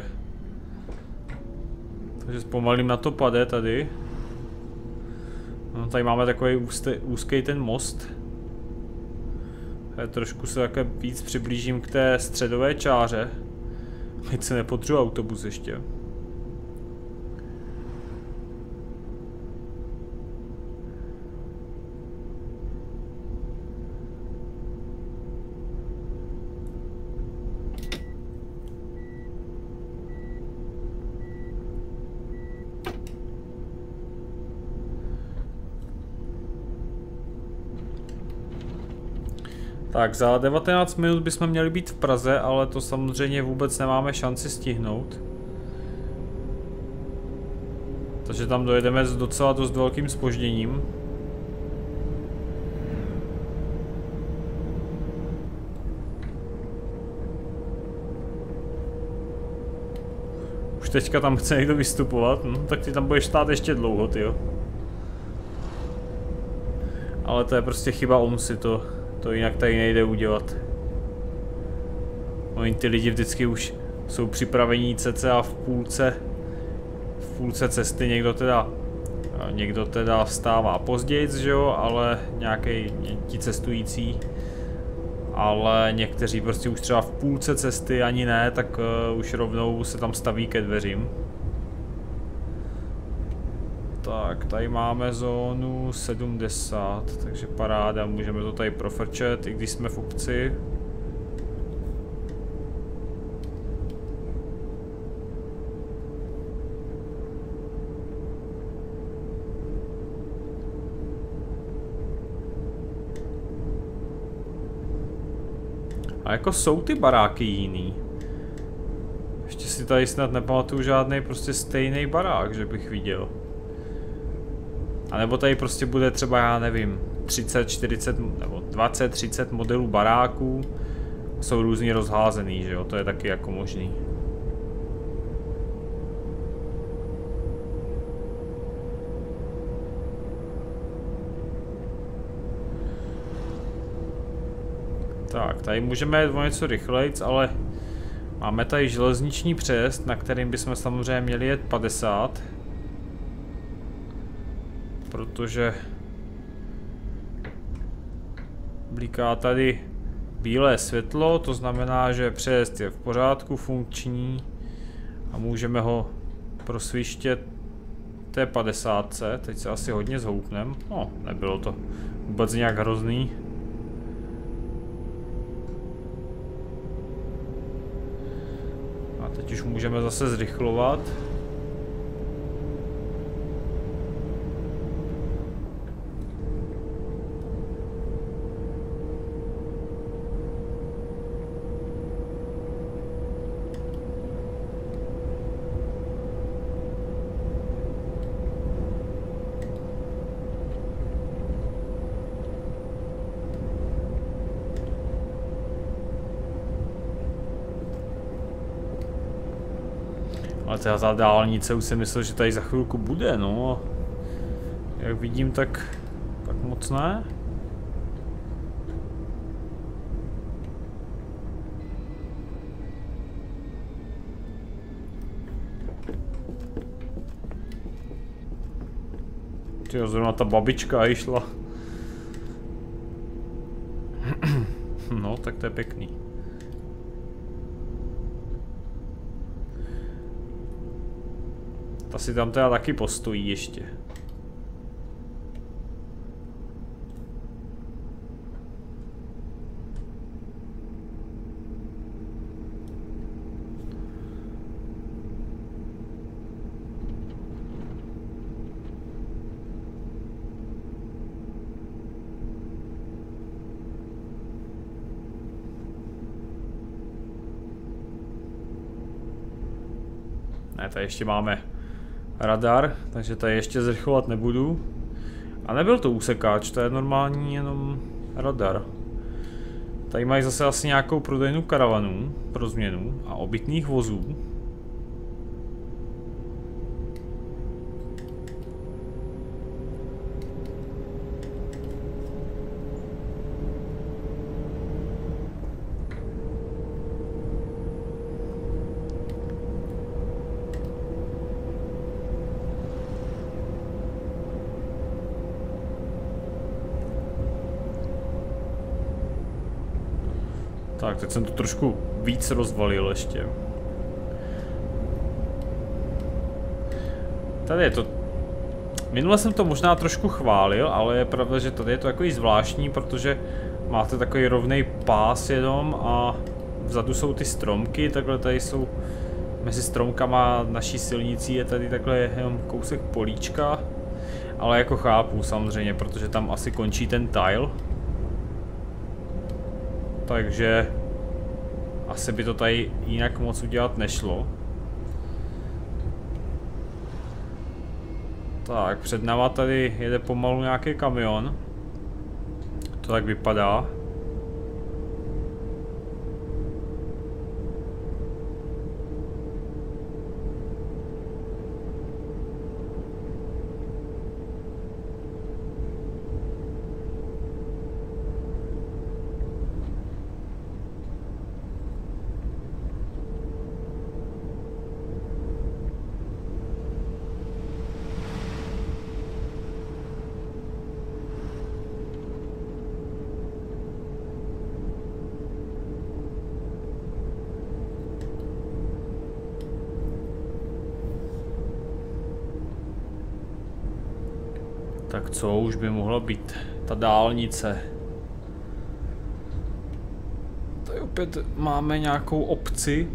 Takže zpomalím na to pade tady. No, tady máme takový úzký ten most. Já trošku se také víc přiblížím k té středové čáře. Teď se nepotřebuji autobus ještě. Tak za devatenáct minut bychom měli být v Praze, ale to samozřejmě vůbec nemáme šanci stihnout. Takže tam dojedeme s docela dost velkým zpožděním. Už teďka tam chce někdo vystupovat, no, tak ty tam budeš stát ještě dlouho, tyjo. Ale to je prostě chyba OMSI, to... To jinak tady nejde udělat. Oni ty lidi vždycky už jsou připravení cca v půlce v půlce cesty, někdo teda někdo teda vstává později, že jo, ale nějaký ti cestující, ale někteří prostě už třeba v půlce cesty ani ne, tak uh, už rovnou se tam staví ke dveřím. Tak, tady máme zónu sedmdesát, takže paráda, můžeme to tady profrčet, i když jsme v obci. A jako jsou ty baráky jiný. Ještě si tady snad nepamatuju žádný prostě stejný barák, že bych viděl. A nebo tady prostě bude třeba, já nevím, třicet, čtyřicet nebo dvacet, třicet modelů baráků. Jsou různě rozházený, že jo, to je taky jako možný. Tak, tady můžeme jít o něco rychlejc, ale máme tady železniční přejezd, na kterým bychom samozřejmě měli jet padesát. Protože bliká tady bílé světlo, to znamená, že přejezd je v pořádku, funkční a můžeme ho prosvištět té padesátce. Teď se asi hodně zhoupnem. No, nebylo to vůbec nějak hrozný. A teď už můžeme zase zrychlovat. Ale teda ta dálnice už si myslel, že tady za chvilku bude, no. Jak vidím, tak, tak moc ne. Tyjo, zrovna ta babička i šla. No, tak to je pěkný. Ta si tam teda taky postojí ještě. Ne, tady ještě máme radar, takže tady ještě zrychlovat nebudu. A nebyl to úsekáč, to je normální jenom radar. Tady mají zase asi nějakou prodejnu karavanů pro změnu a obytných vozů. Tak, teď jsem to trošku víc rozvalil ještě. Tady je to... Minule jsem to možná trošku chválil, ale je pravda, že tady je to takový zvláštní, protože máte takový rovnej pás jenom a vzadu jsou ty stromky, takhle tady jsou mezi stromkama naší silnicí je tady takhle jenom kousek políčka, ale jako chápu samozřejmě, protože tam asi končí ten tile. Takže asi by to tady jinak moc udělat nešlo. Tak, před náma tady jede pomalu nějaký kamion. To tak vypadá. Tak co už by mohlo být? Ta dálnice. Tady opět máme nějakou obci.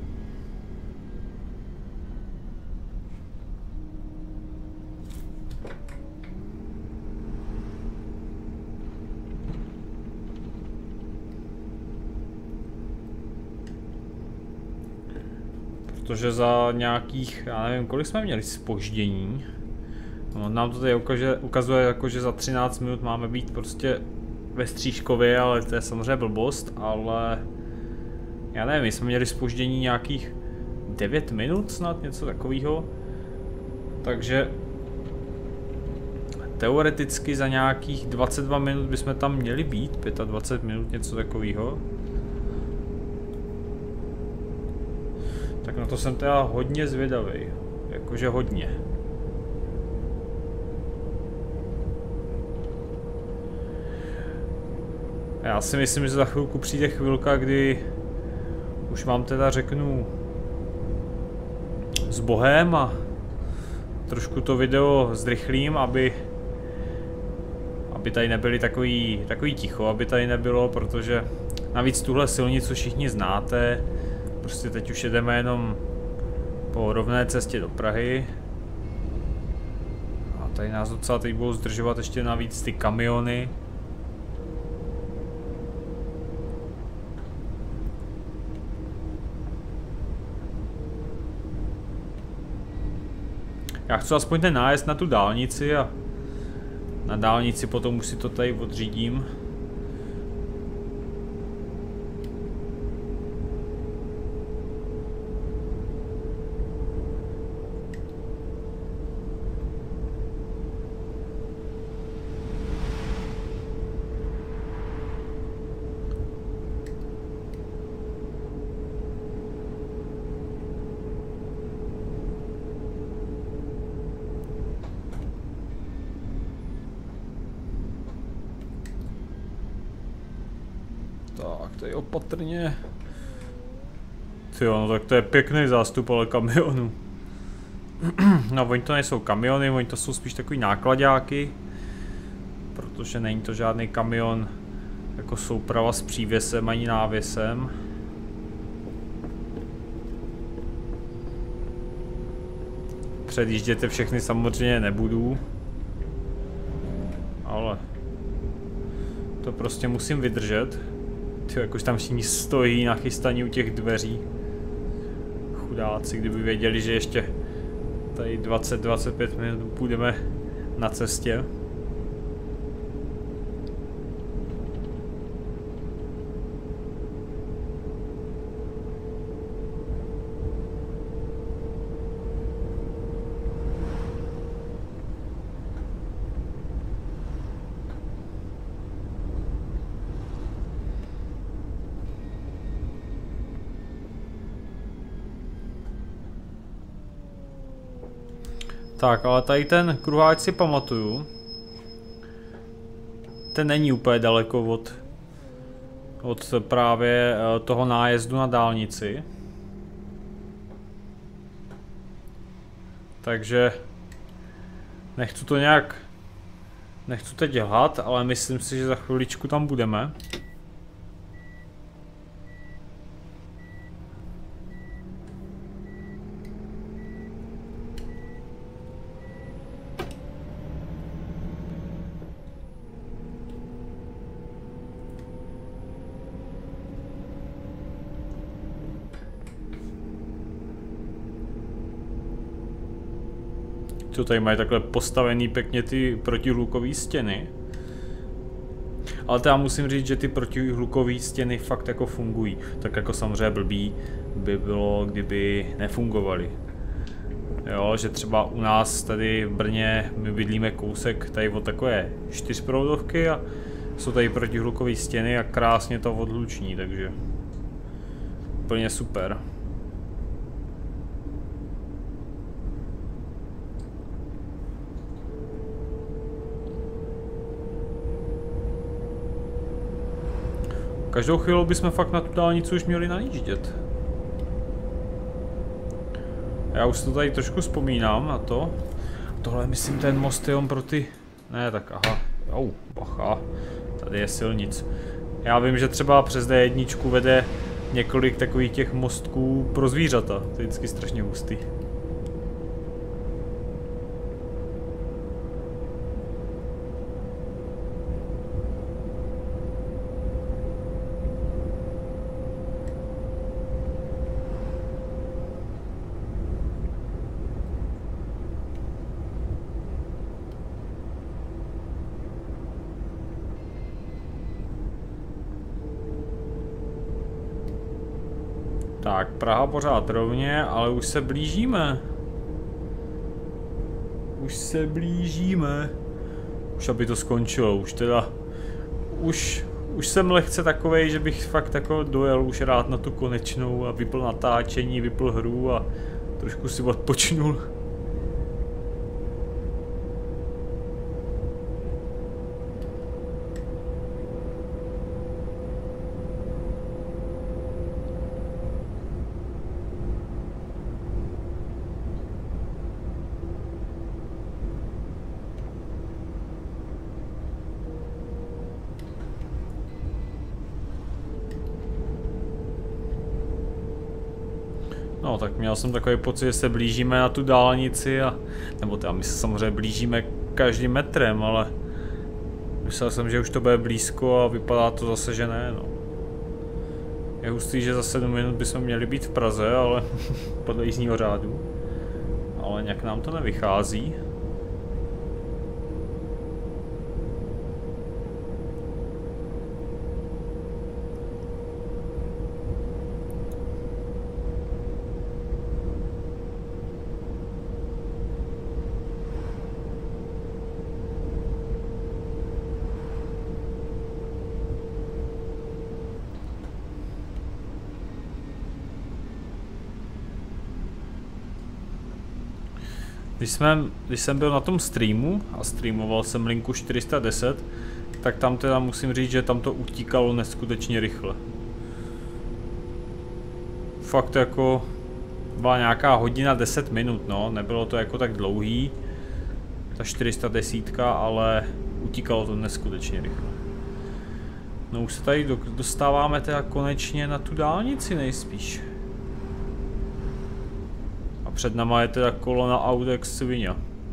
Protože za nějakých, já nevím, kolik jsme měli zpoždění. No, nám to tady ukazuje, ukazuje jako, že za třináct minut máme být prostě ve Stříškově, ale to je samozřejmě blbost, ale já nevím, my jsme měli zpoždění nějakých devět minut snad, něco takového. Takže teoreticky za nějakých dvacet dva minut bychom tam měli být, dvacet pět minut, něco takového. Tak na to jsem teda hodně zvědavý, jakože hodně. Já si myslím, že za chvilku přijde chvilka, kdy už vám teda řeknu s Bohem a trošku to video zrychlím, aby aby tady nebyli takový, takový ticho, aby tady nebylo, protože navíc tuhle silnici všichni znáte, prostě teď už jedeme jenom po rovné cestě do Prahy a tady nás docela teď budou zdržovat ještě navíc ty kamiony. Já chci aspoň ten nájezd na tu dálnici a na dálnici potom už si to tady odřídím. Tak, tady opatrně. Tyjo, no tak to je pěkný zástup, ale kamionů. No, oni to nejsou kamiony, oni to jsou spíš takový nákladáky. Protože není to žádný kamion jako souprava s přívěsem ani návěsem. Předjížděte všechny samozřejmě nebudu. Ale to prostě musím vydržet. Tyjo, jakož tam všichni stojí nachystaní u těch dveří. Chudáci, kdyby věděli, že ještě tady dvacet až dvacet pět minut půjdeme na cestě. Tak, ale tady ten kruháč si pamatuju. Ten není úplně daleko od, od právě toho nájezdu na dálnici. Takže nechci to nějak, nechci to dělat, ale myslím si, že za chviličku tam budeme. To tady mají takhle postavený pěkně ty protihlukové stěny. Ale teda musím říct, že ty protihlukové stěny fakt jako fungují. Tak jako samozřejmě blbý by bylo, kdyby nefungovaly. Jo, že třeba u nás tady v Brně my bydlíme kousek tady od takové čtyřproudovky a jsou tady protihlukové stěny a krásně to odhluční, takže úplně super. Každou chvíli bychom fakt na tu dálnici už měli najíždět. Já už to tady trošku vzpomínám na to. Tohle myslím ten most je on pro ty... Ne, tak aha. Au, bacha. Tady je silnic. Já vím, že třeba přes D jedna vede několik takových těch mostků pro zvířata. To je vždycky strašně hustý. Tak, Praha pořád rovně, ale už se blížíme. Už se blížíme. Už aby to skončilo, už teda... Už, už jsem lehce takovej, že bych fakt jako dojel už rád na tu konečnou a vypl natáčení, vypl hru a trošku si odpočnul. No, tak měl jsem takový pocit, že se blížíme na tu dálnici a... Nebo teda my se samozřejmě blížíme každým metrem, ale... Myslel jsem, že už to bude blízko a vypadá to zase, že ne, no. Je hustý, že za sedm minut bychom měli být v Praze, ale... podle jízdního řádu. Ale nějak nám to nevychází. Když, jsme, když jsem byl na tom streamu a streamoval jsem linku čtyři sta deset, tak tam teda musím říct, že tam to utíkalo neskutečně rychle. Fakt jako byla nějaká hodina deset minut, no, nebylo to jako tak dlouhý, ta čtyři sta deset, ale utíkalo to neskutečně rychle. No už se tady dostáváme teda konečně na tu dálnici nejspíš. Před náma je teda kolona aut jak svině.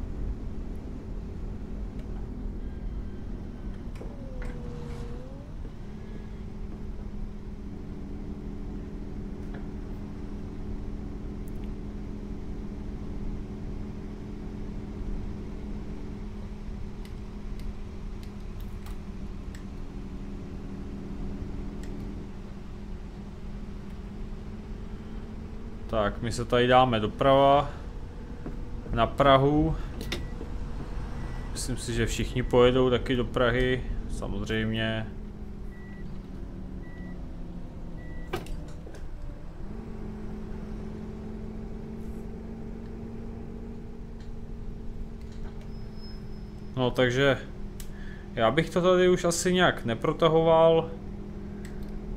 Tak, my se tady dáme doprava na Prahu. Myslím si, že všichni pojedou taky do Prahy, samozřejmě. No, takže já bych to tady už asi nějak neprotahoval.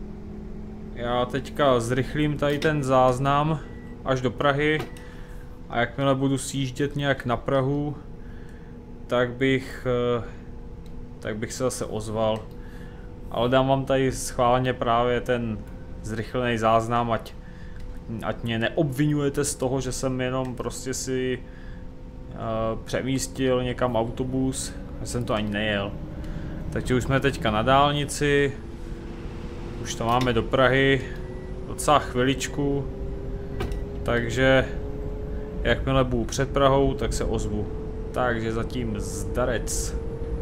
já teďka zrychlím tady ten záznam až do Prahy a jakmile budu sjíždět nějak na Prahu, tak bych, tak bych se zase ozval. Ale dám vám tady schválně právě ten zrychlený záznam, ať, ať mě neobvinujete z toho, že jsem jenom prostě si uh, přemístil někam autobus, já jsem to ani nejel. Takže už jsme teďka na dálnici, už to máme do Prahy, docela chviličku, takže jakmile budu před Prahou, tak se ozvu. Takže zatím zdarec.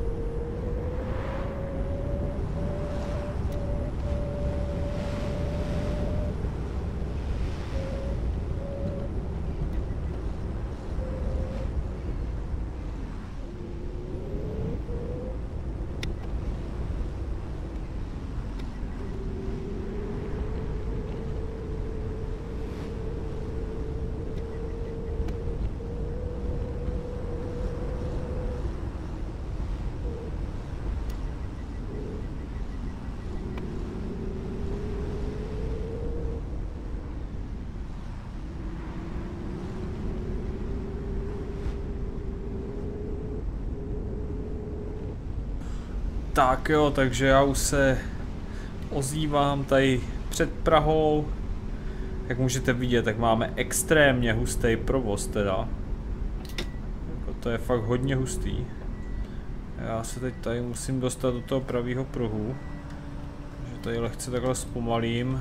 Tak jo, takže já už se ozývám tady před Prahou. Jak můžete vidět, tak máme extrémně hustý provoz teda. Jako to je fakt hodně hustý. Já se teď tady musím dostat do toho pravého pruhu. Takže tady lehce takhle zpomalím.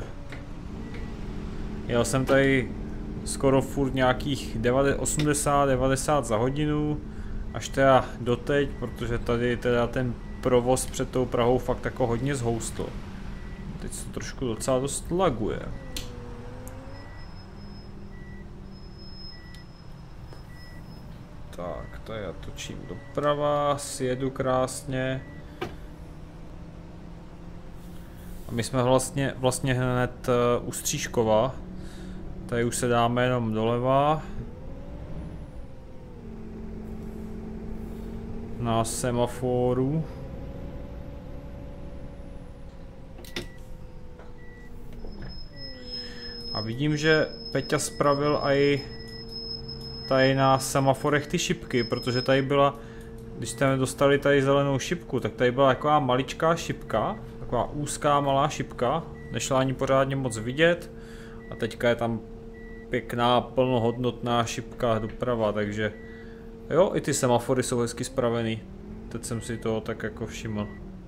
Jel jsem tady skoro furt nějakých osmdesát devadesát za hodinu. Až teda doteď, protože tady teda ten provoz před tou Prahou fakt jako hodně zhoustl. Teď se to trošku docela dost laguje. Tak, tady já točím doprava, sjedu krásně. A my jsme vlastně, vlastně hned uh, u Stříškova. Tady už se dáme jenom doleva. Na semaforu. A vidím, že Peťa spravil i tady na semaforech ty šipky, protože tady byla, když jsme dostali tady zelenou šipku, tak tady byla taková maličká šipka, taková úzká malá šipka, nešla ani pořádně moc vidět a teďka je tam pěkná plnohodnotná šipka doprava, takže jo, i ty semafory jsou hezky spravený, teď jsem si to tak jako všiml.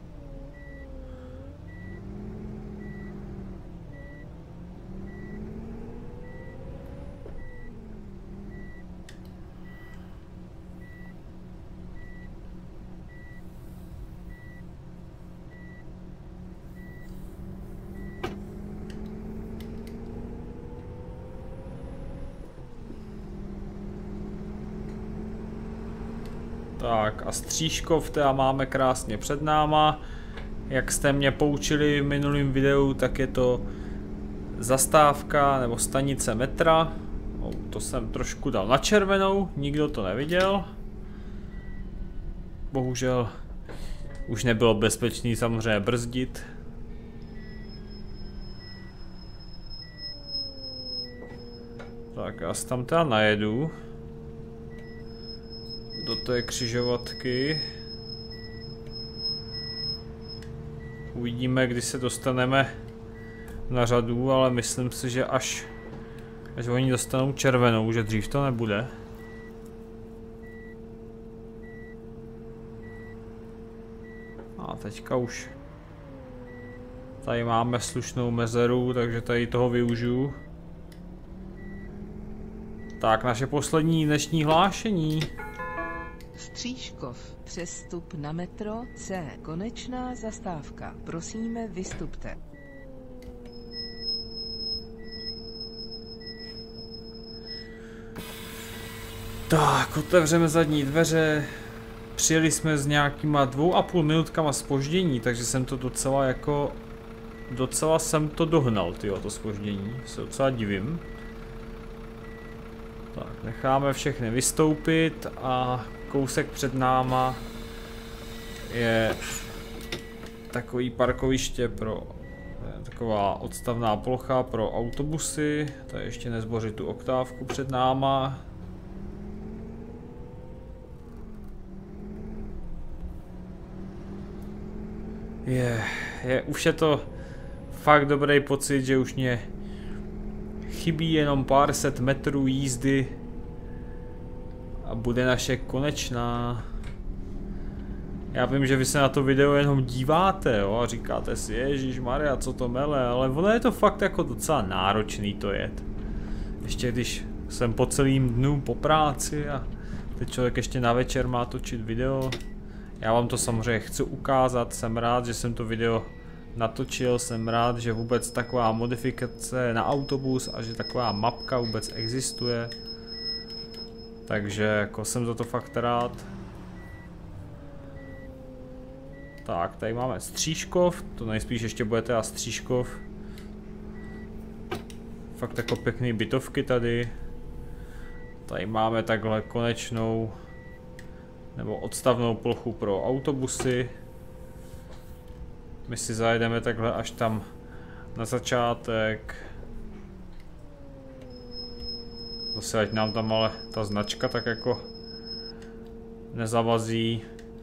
Tak a Stříškov teda máme krásně před náma. Jak jste mě poučili v minulém videu, tak je to zastávka nebo stanice metra. O, to jsem trošku dal na červenou, nikdo to neviděl. Bohužel už nebylo bezpečný samozřejmě brzdit. Tak já si tam teda najedu do té křižovatky. Uvidíme, kdy se dostaneme na řadu, ale myslím si, že až, až oni dostanou červenou, že dřív to nebude. A teďka už tady máme slušnou mezeru, takže tady toho využiju. Tak, naše poslední dnešní hlášení. Stříškov, přestup na metro C, konečná zastávka. Prosíme, vystupte. Tak, otevřeme zadní dveře. Přijeli jsme s nějakýma dvou a půl minutkama zpoždění, takže jsem to docela jako... Docela jsem to dohnal, tyjo, to zpoždění. Se docela divím. Tak, necháme všechny vystoupit a kousek před náma je takový parkoviště pro To je taková odstavná plocha pro autobusy. To je ještě nezbořit tu oktávku před náma. Je, je, už je to fakt dobrý pocit, že už mě chybí jenom pár set metrů jízdy a bude naše konečná. Já vím, že vy se na to video jenom díváte, jo, a říkáte si, ježišmarja, co to mele, ale ono je to fakt jako docela náročný to jet. Ještě když jsem po celým dnu po práci a teď člověk ještě na večer má točit video. Já vám to samozřejmě chci ukázat, jsem rád, že jsem to video natočil, jsem rád, že vůbec taková modifikace na autobus a že taková mapka vůbec existuje. Takže jako jsem za to fakt rád. Tak, tady máme Stříškov, to nejspíš ještě bude teda Stříškov. Fakt jako pěkný bytovky tady. Tady máme takhle konečnou nebo odstavnou plochu pro autobusy. My si zajedeme takhle až tam na začátek. Zase ať nám tam ale ta značka tak jako nezavazí.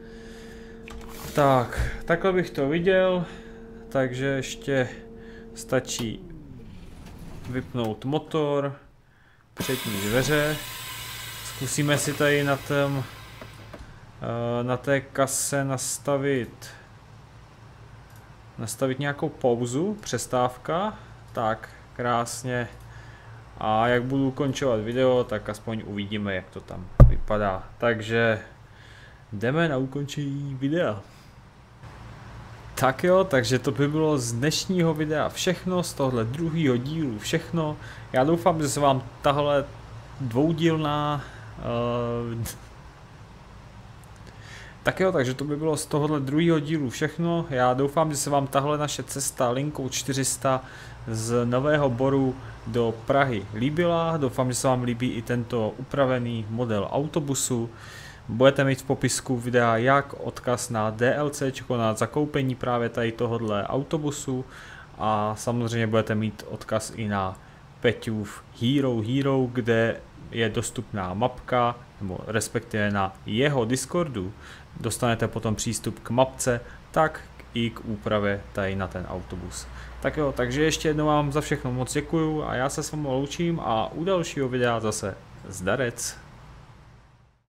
Tak, takhle bych to viděl, takže ještě stačí vypnout motor, přední dveře. Zkusíme si tady na tom, na té kase nastavit nastavit nějakou pauzu, přestávka, tak krásně. A jak budu ukončovat video, tak aspoň uvidíme, jak to tam vypadá. Takže jdeme na ukončení videa. Tak jo, takže to by bylo z dnešního videa všechno, z tohle druhého dílu všechno. Já doufám, že se vám tahle dvoudílná uh, tak jo, takže to by bylo z tohohle druhého dílu všechno. Já doufám, že se vám tahle naše cesta linkou čtyři sta z Nového Boru do Prahy líbila. Doufám, že se vám líbí i tento upravený model autobusu. Budete mít v popisku videa jak odkaz na DLCčko, na zakoupení právě tady tohohle autobusu. A samozřejmě budete mít odkaz i na Peťův Hero Hero, kde je dostupná mapka, nebo respektive na jeho Discordu. Dostanete potom přístup k mapce, tak i k úpravě tady na ten autobus. Tak jo, takže ještě jednou vám za všechno moc děkuju a já se s vámi loučím a u dalšího videa zase zdarec.